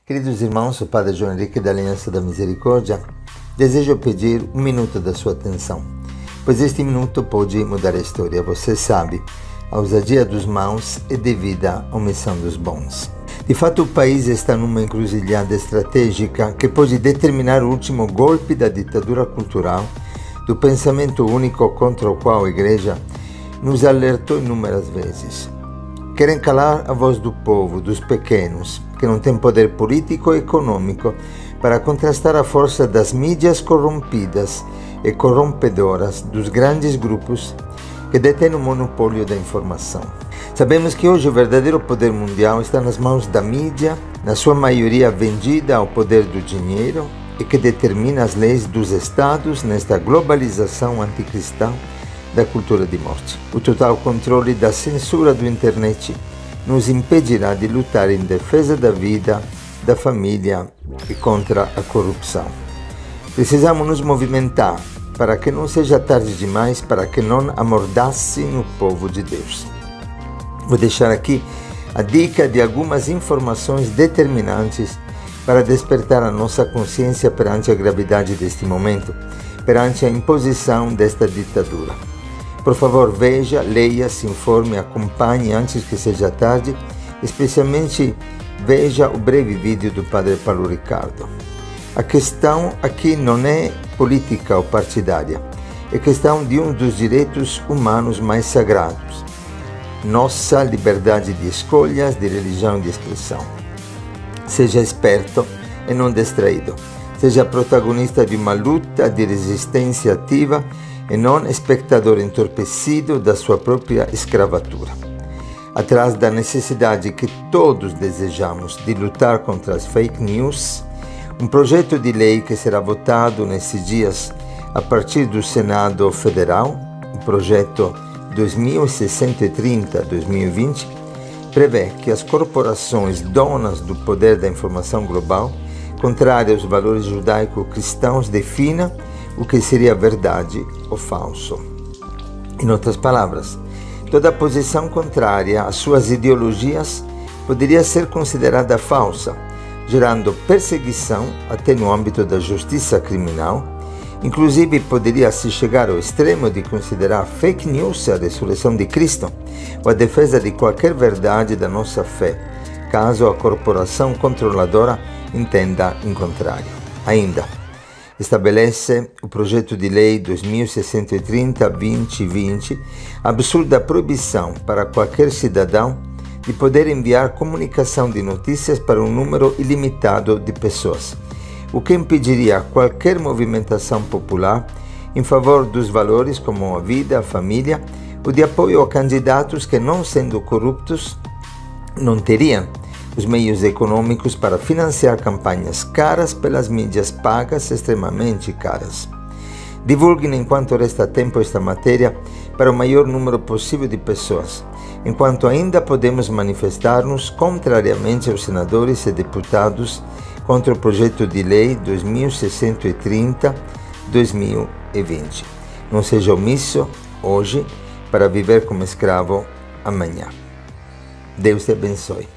Queridos irmãos, o Padre João Henrique da Aliança da Misericórdia desejo pedir um minuto da sua atenção, pois este minuto pode mudar a história. Você sabe, a ousadia dos maus é devida à omissão dos bons. De fato, o país está numa encruzilhada estratégica que pode determinar o último golpe da ditadura cultural, do pensamento único contra o qual a Igreja nos alertou inúmeras vezes. Querem calar a voz do povo, dos pequenos, que não têm poder político e econômico para contrastar a força das mídias corrompidas e corrompedoras dos grandes grupos que detêm o monopólio da informação. Sabemos que hoje o verdadeiro poder mundial está nas mãos da mídia, na sua maioria vendida ao poder do dinheiro, e que determina as leis dos estados nesta globalização anticristã da cultura de morte. O total controle da censura do internet nos impedirá de lutar em defesa da vida, da família e contra a corrupção. Precisamos nos movimentar para que não seja tarde demais, para que não amordacem o povo de Deus. Vou deixar aqui a dica de algumas informações determinantes para despertar a nossa consciência perante a gravidade deste momento, perante a imposição desta ditadura. Por favor, veja, leia, se informe, acompanhe antes que seja tarde, especialmente veja o breve vídeo do Padre Paulo Ricardo. A questão aqui não é política ou partidária, é questão de um dos direitos humanos mais sagrados, nossa liberdade de escolhas, de religião e de expressão. Seja esperto e não distraído, seja protagonista de uma luta de resistência ativa e não espectador entorpecido da sua própria escravatura. Atrás da necessidade que todos desejamos de lutar contra as fake news, um projeto de lei que será votado nesses dias a partir do Senado Federal, o projeto 2630-2020, prevê que as corporações donas do poder da informação global, contrária aos valores judaico-cristãos, definam o que seria verdade ou falso. Em outras palavras, toda posição contrária às suas ideologias poderia ser considerada falsa, gerando perseguição até no âmbito da justiça criminal. Inclusive, poderia-se chegar ao extremo de considerar fake news a ressurreição de Cristo ou a defesa de qualquer verdade da nossa fé, caso a corporação controladora entenda em contrário. Ainda, estabelece o projeto de lei 2630-2020 a absurda proibição para qualquer cidadão de poder enviar comunicação de notícias para um número ilimitado de pessoas, o que impediria qualquer movimentação popular em favor dos valores como a vida, a família, ou de apoio a candidatos que, não sendo corruptos, não teriam os meios econômicos para financiar campanhas caras pelas mídias pagas, extremamente caras. Divulguem enquanto resta tempo esta matéria para o maior número possível de pessoas, enquanto ainda podemos manifestar-nos contrariamente aos senadores e deputados contra o projeto de lei 2630-2020. Não seja omisso hoje para viver como escravo amanhã. Deus te abençoe.